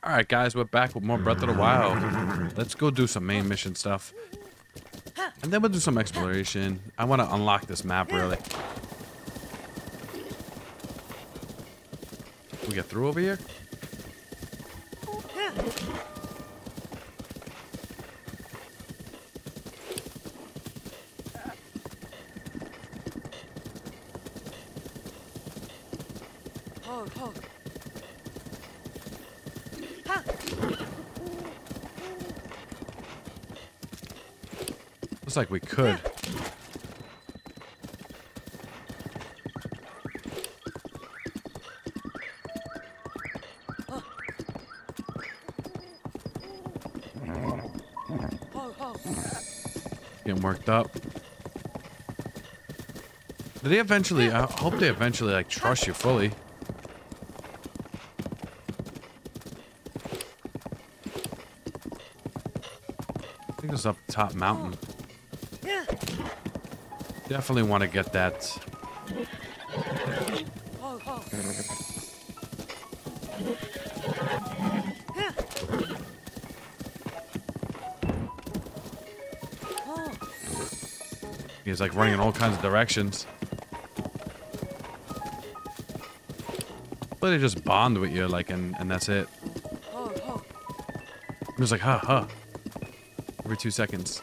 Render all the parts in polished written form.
Alright guys, we're back with more Breath of the Wild. Let's go do some main mission stuff. And then we'll do some exploration. I want to unlock this map, really. Can we get through over here? Looks like we could. Getting worked up. Did they eventually, I hope they eventually like trust you fully. I think it's up the top mountain. Definitely want to get that. He's like running in all kinds of directions. But they just bond with you, like, and that's it. It was like, huh. Every 2 seconds.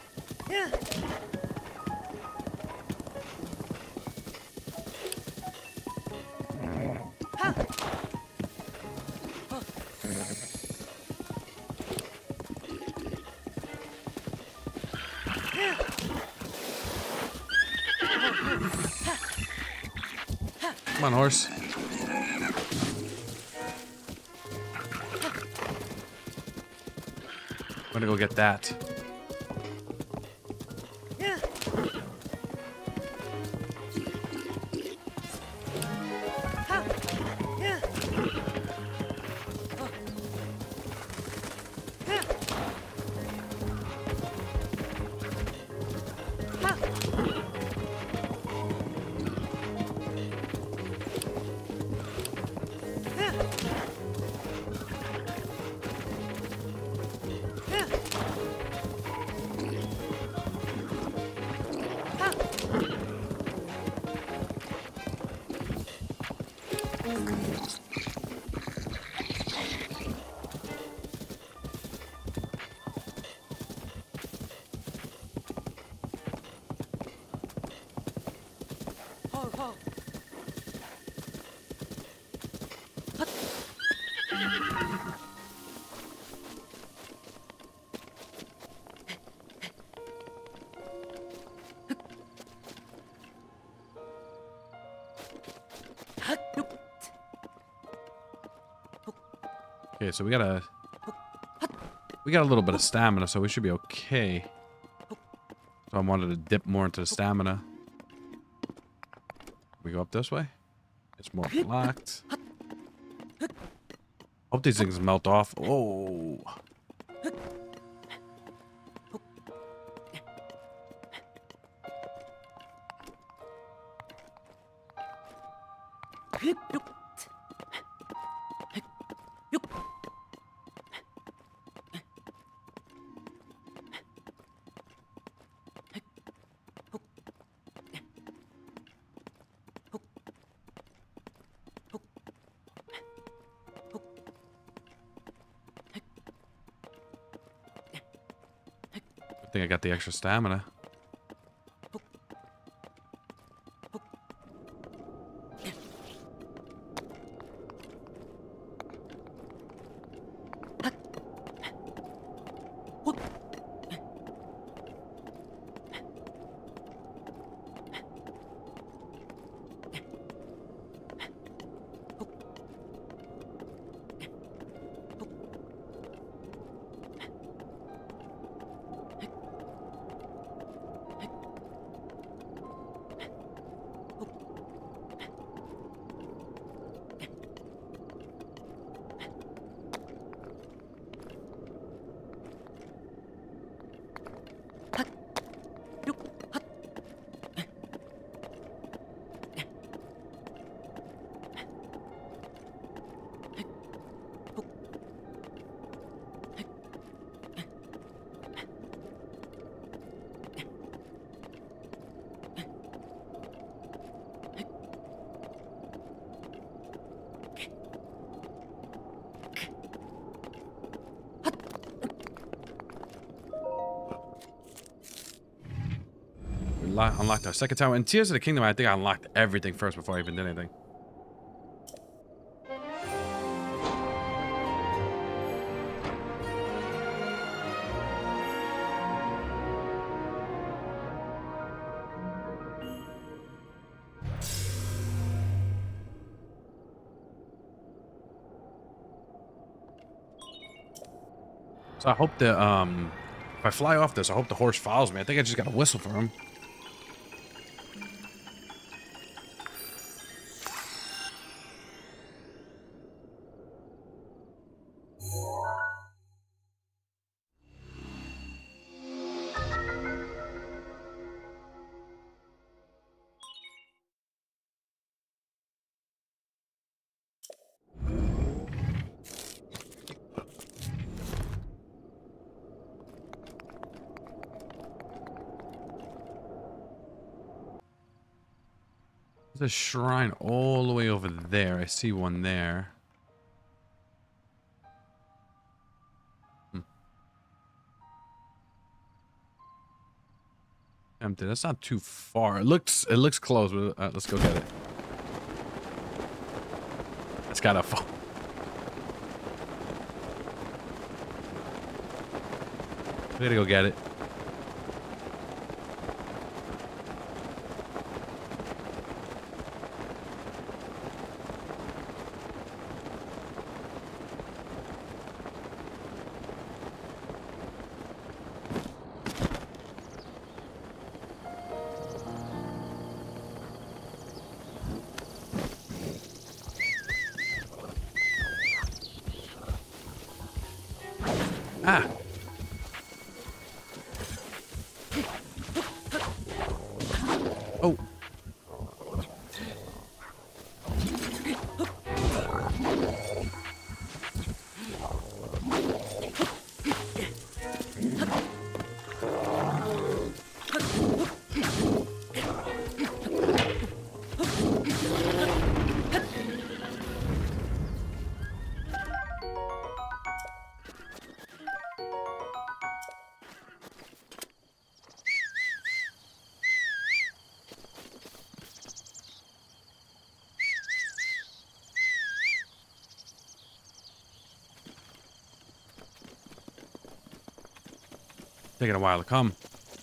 Come on, horse. I'm gonna go get that. Okay, so we got a little bit of stamina, so we should be okay. So I wanted to dip more into the stamina. We go up this way. It's more blocked. Hope these things melt off. Oh. I think I got the extra stamina. unlocked our second tower. In Tears of the Kingdom, I think I unlocked everything first before I even did anything. So I hope that, if I fly off this, I hope the horse follows me. I think I just gotta whistle for him. There's a shrine all the way over there. I see one there. Empty. That's not too far. It looks close. But, let's go get it. It's gotta fall. We gotta go get it. Ah! Oh! Taking a while to come.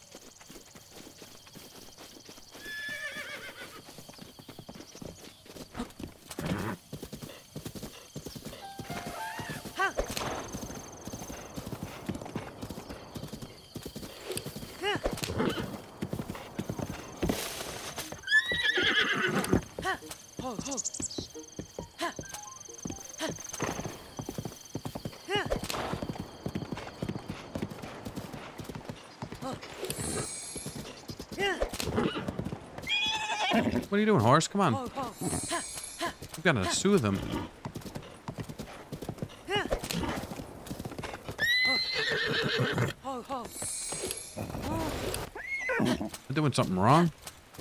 What are you doing, horse? Come on. We've got to soothe him. I'm doing something wrong.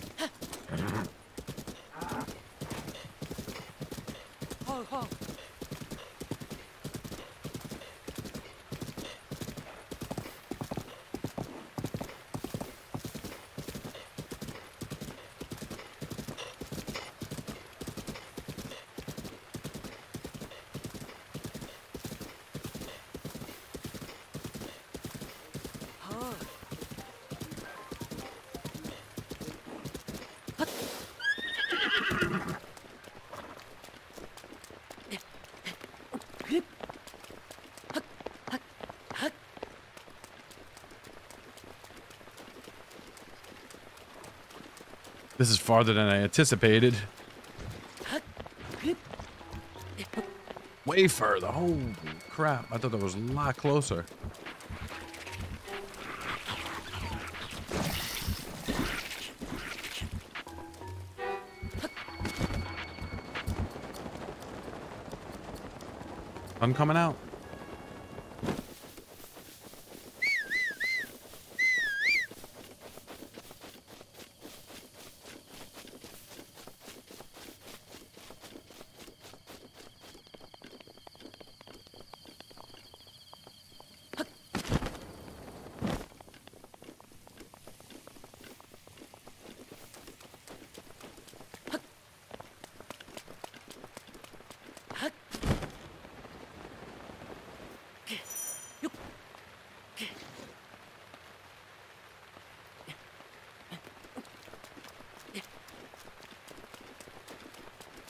This is farther than I anticipated. Way further. Holy crap. I thought that was a lot closer. I'm coming out.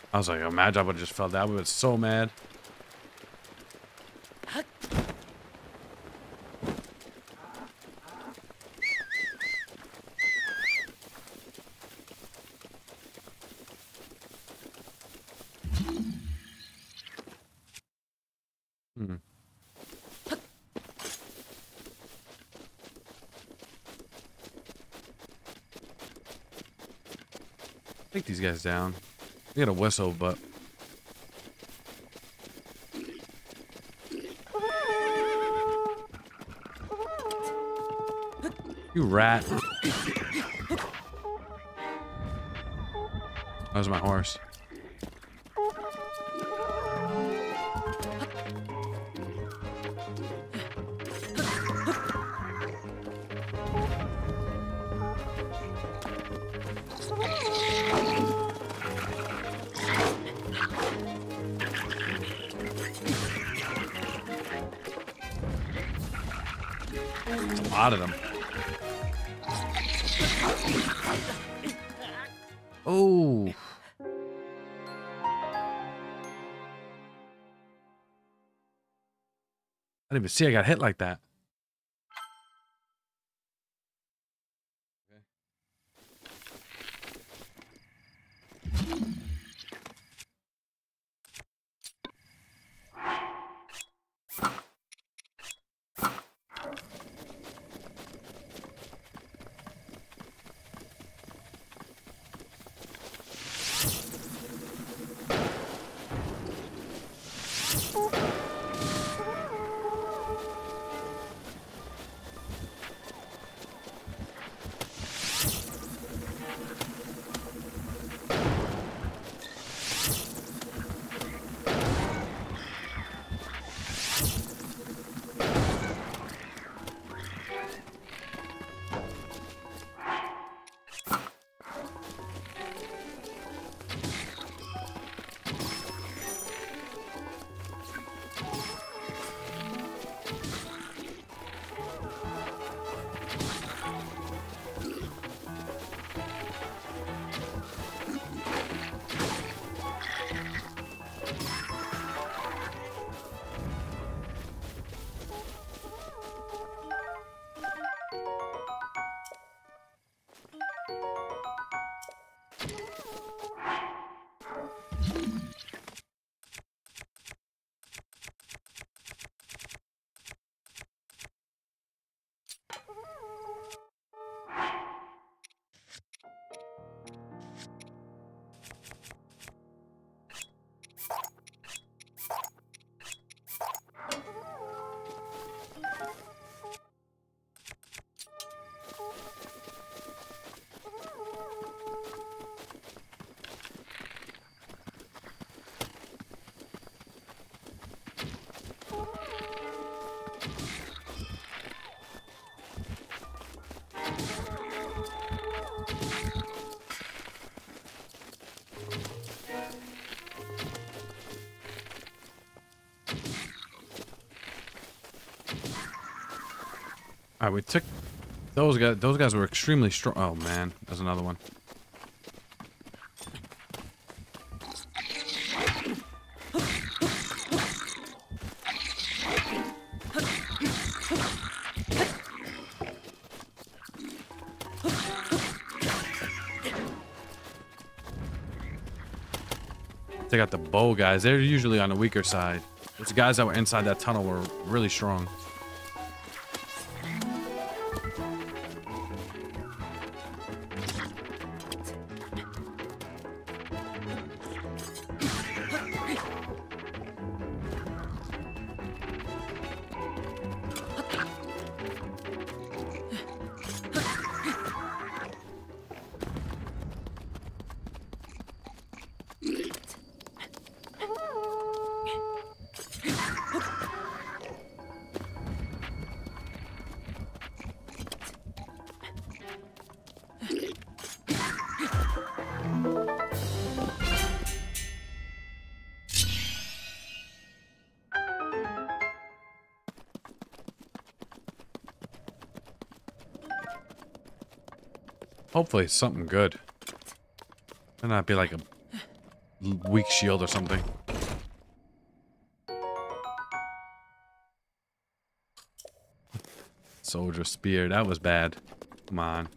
I was like, imagine I would have just fell down. I would have been so mad. Hmm. Take these guys down. We got a whistle, but you rat. That was my horse. There's a lot of them. Oh. I didn't even see I got hit like that. All right, we took those guys. Those guys were extremely strong. Oh man, there's another one. Take out the bow guys. They're usually on the weaker side. Those guys that were inside that tunnel were really strong. Hopefully it's something good. Better not be like a weak shield or something. Soldier spear. That was bad. Come on.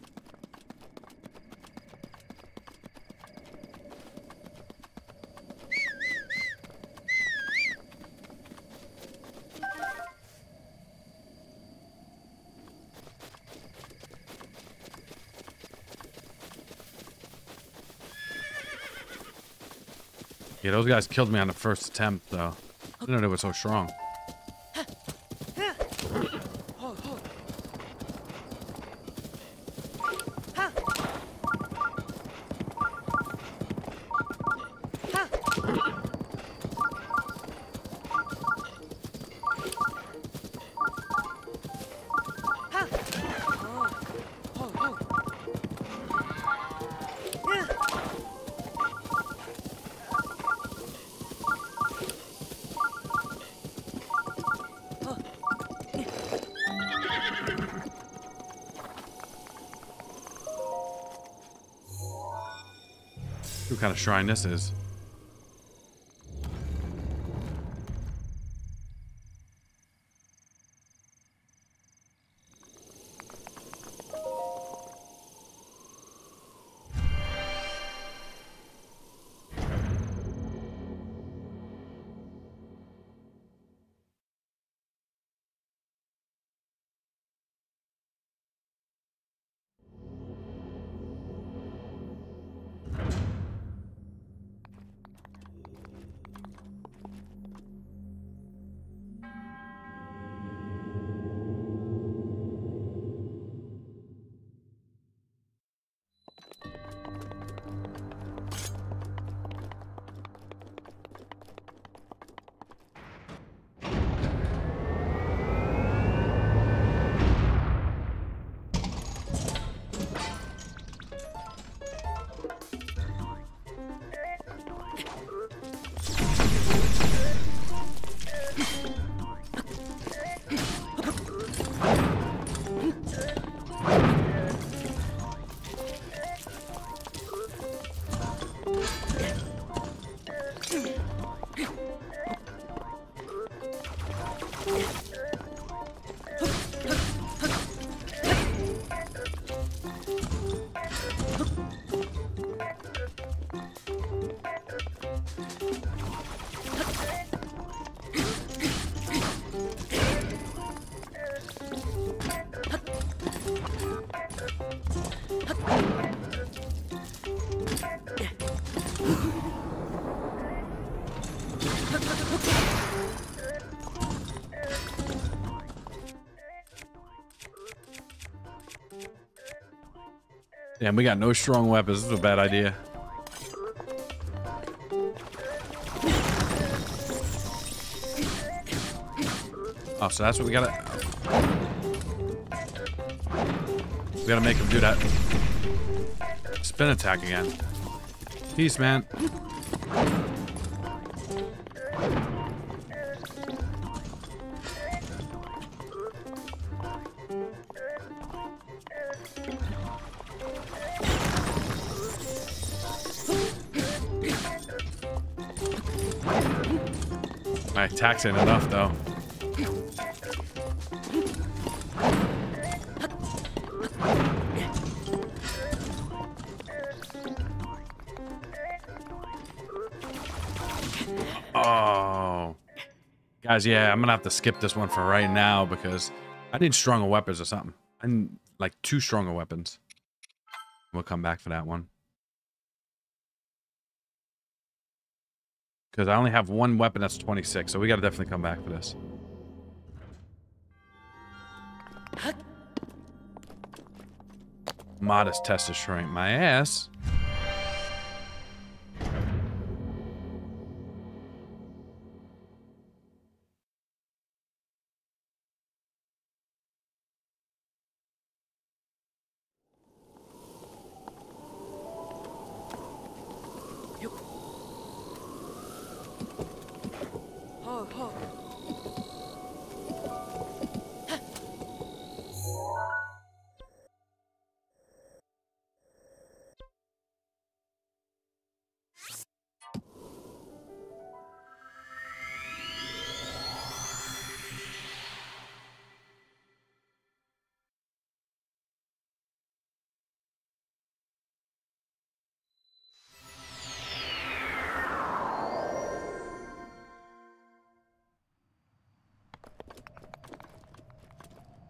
Yeah, those guys killed me on the first attempt, though. I didn't know they were so strong. What kind of shrine this is? Damn, we got no strong weapons. This is a bad idea. Oh, so that's what we gotta... We gotta make him do that. Spin attack again. Peace, man. My attack's ain't enough, though. Oh. Guys, yeah, I'm gonna have to skip this one for right now because I need stronger weapons or something. I need, like, 2 stronger weapons. We'll come back for that one. Because I only have 1 weapon that's 26, so we gotta definitely come back for this. Modest test to shrink my ass.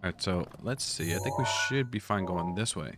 Alright, so let's see. I think we should be fine going this way.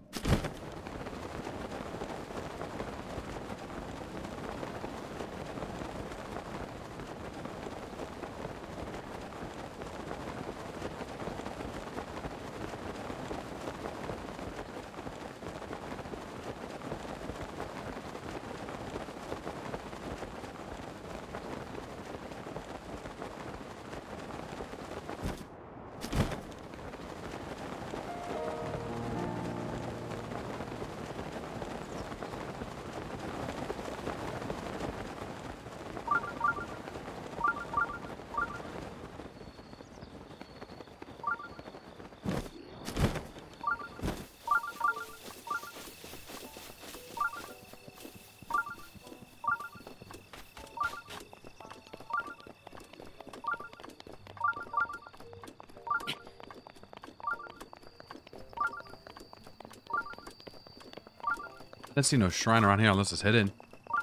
I don't see no shrine around here unless it's hidden.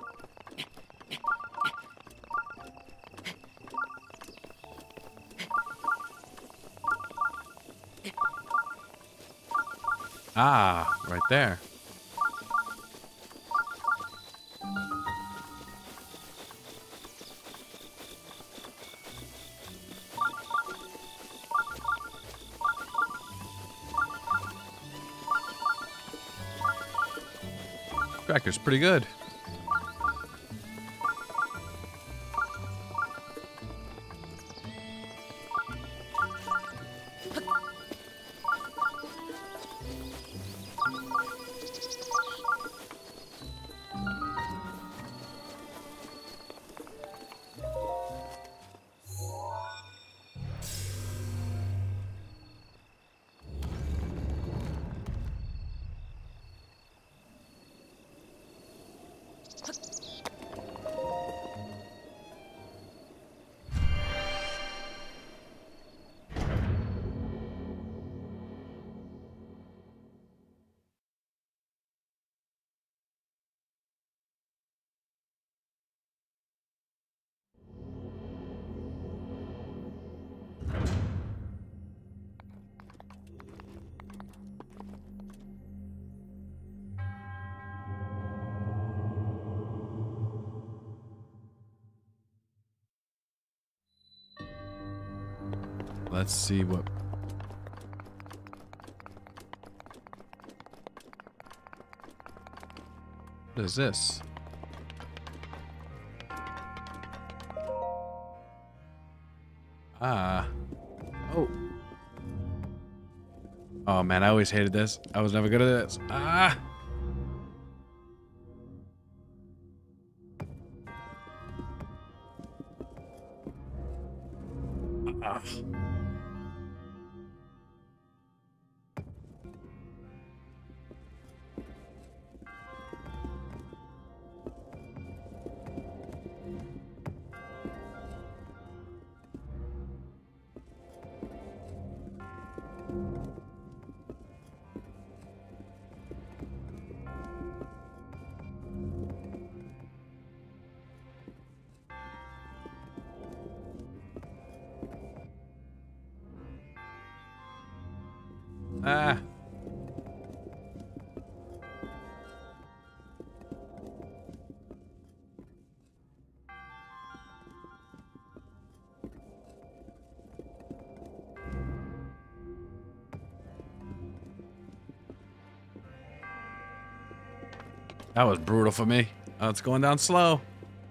Ah, right there. Tractor's pretty good. Let's see what... What is this? Ah. Oh. Oh man, I always hated this. I was never good at this. Ah. Ah. Ah. That was brutal for me. Oh, it's going down slow.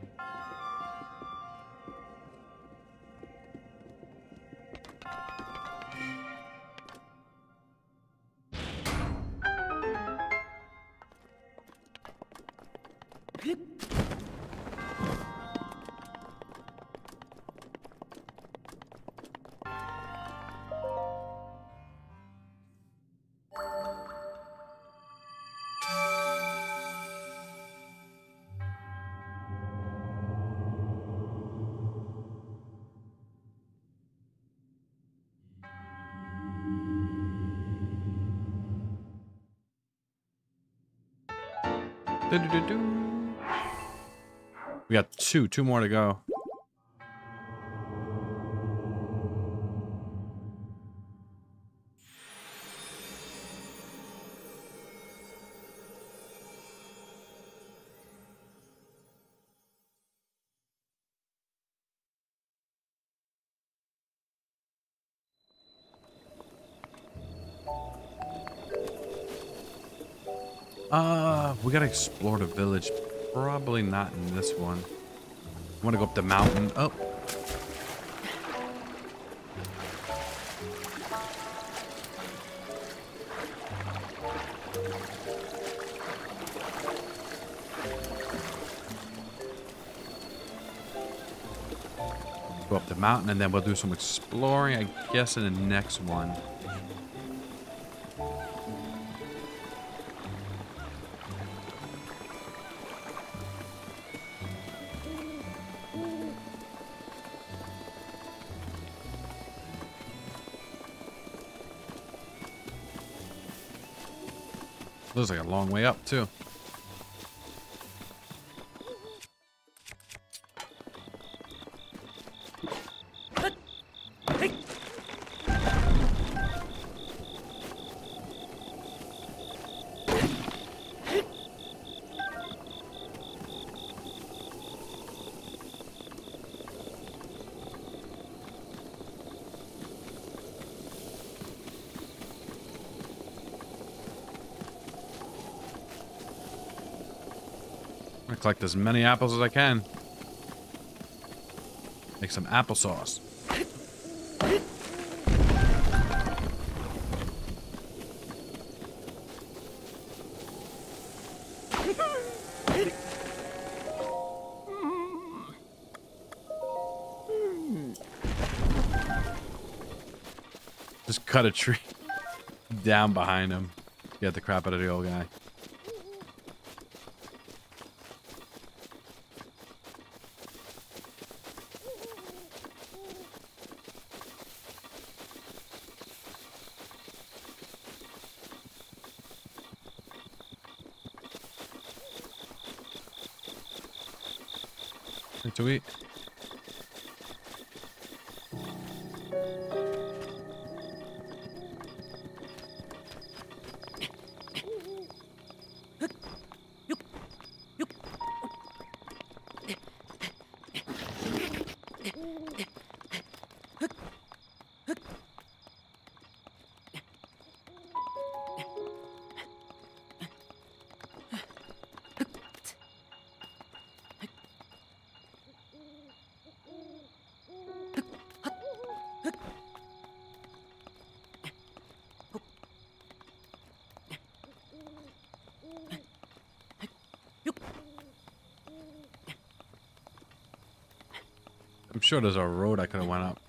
Do-do-do-do. We got two more to go. We gotta explore the village. Probably not in this one. I want to go up the mountain. Oh. Go up the mountain and then we'll do some exploring, I guess, in the next one. Looks like a long way up, too. I'm gonna collect as many apples as I can. Make some applesauce. Just cut a tree down behind him. Get the crap out of the old guy. To eat. I'm sure there's a road I could have went up.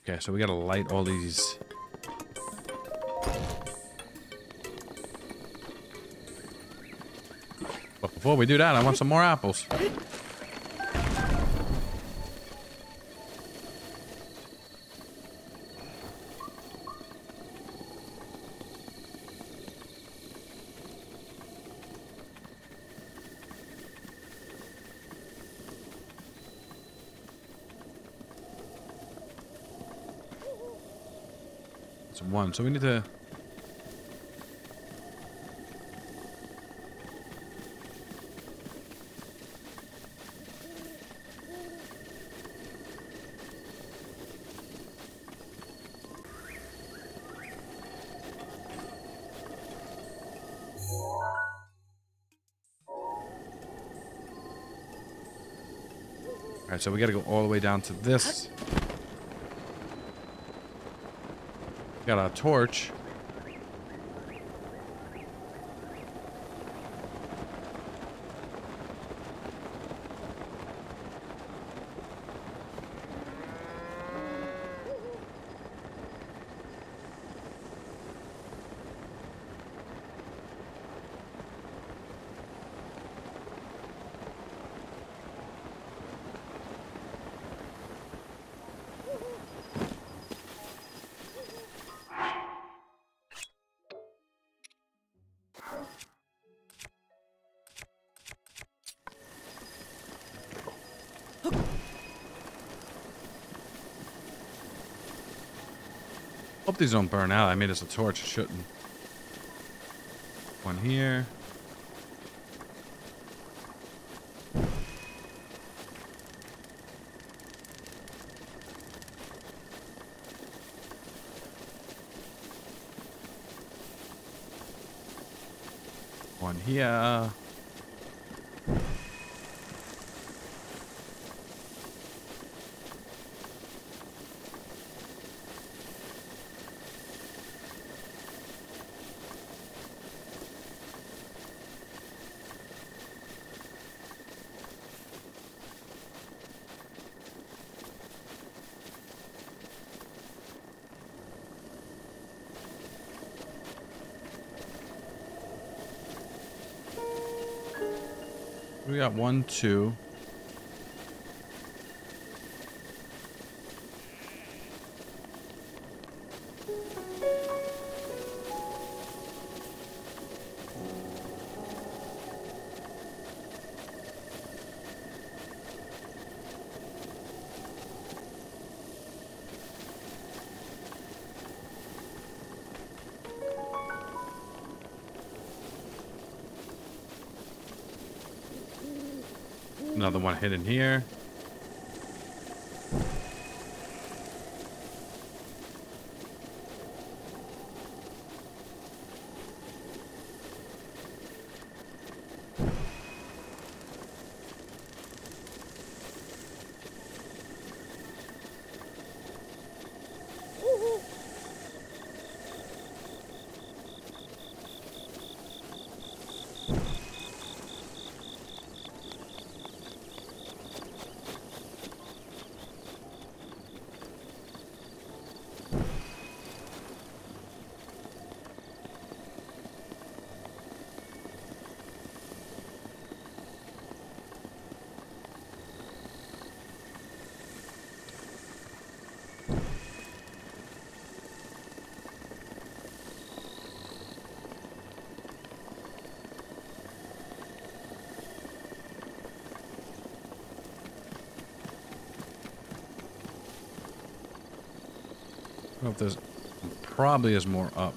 Okay, so we gotta light all these. But before we do that, I want some more apples. That's one, so we need to... Alright, so we gotta go all the way down to this. Got a torch. Hope these don't burn out. I made us a torch. It shouldn't. One here. One here. We got 1, 2. Another one hidden here. I don't know if there's probably is more up.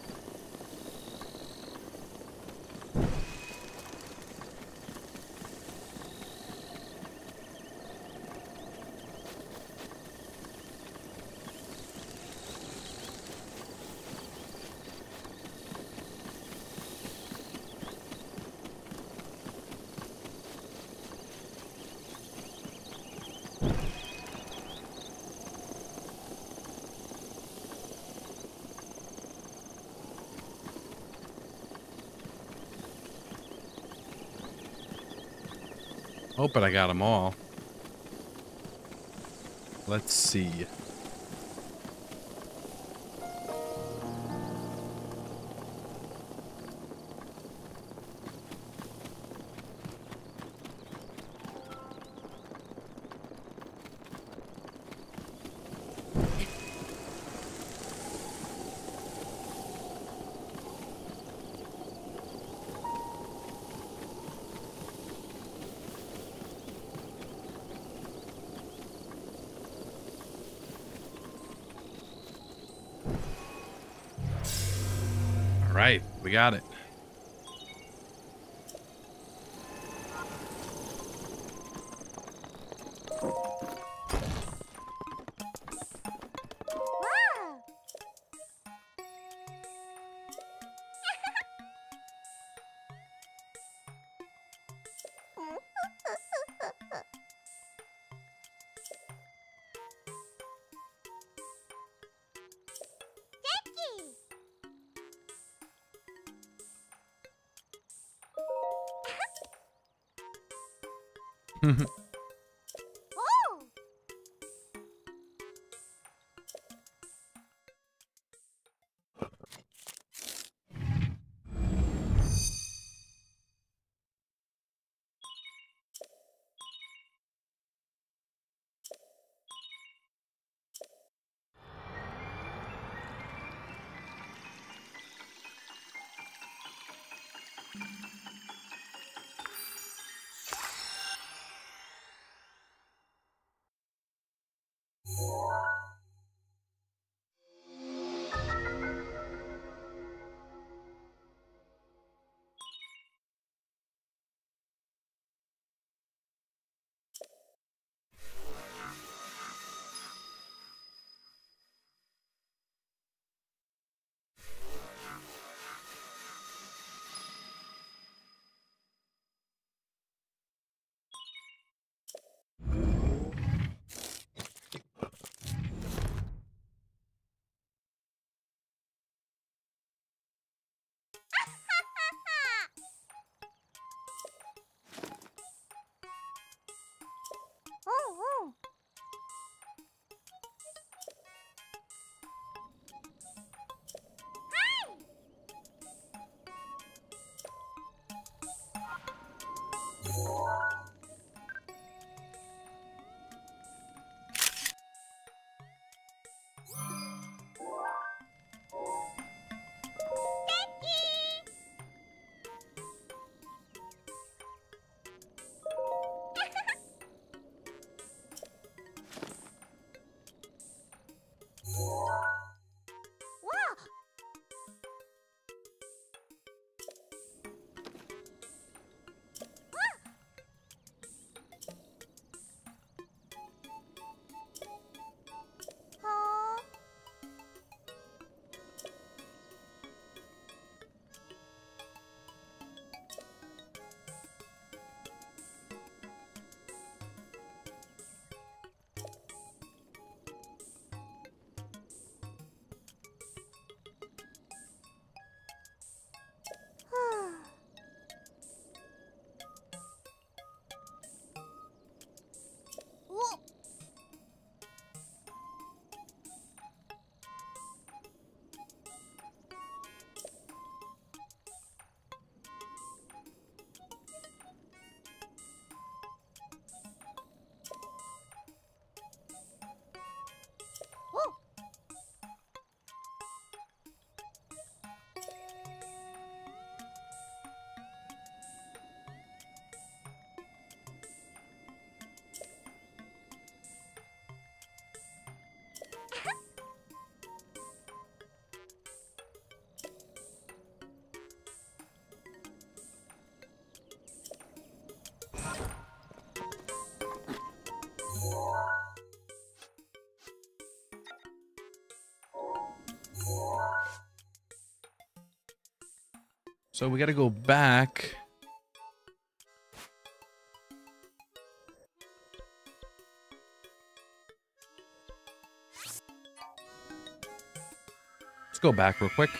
Hoping I got them all. Let's see. We got it. So we got to go back. Let's go back real quick.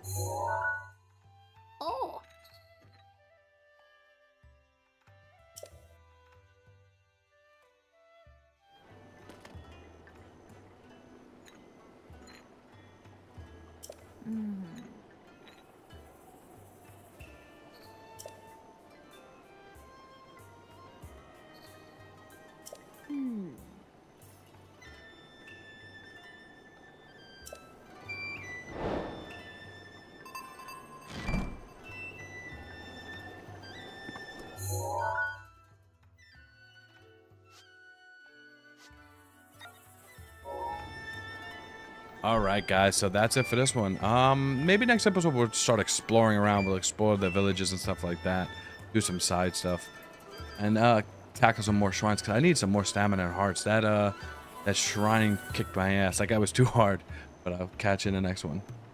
Oh. Hmm. Hmm. All right, guys. So that's it for this one. Maybe next episode we'll start exploring around. We'll explore the villages and stuff like that. Do some side stuff, and tackle some more shrines. Cause I need some more stamina and hearts. That shrining kicked my ass. That guy was too hard. But I'll catch you in the next one.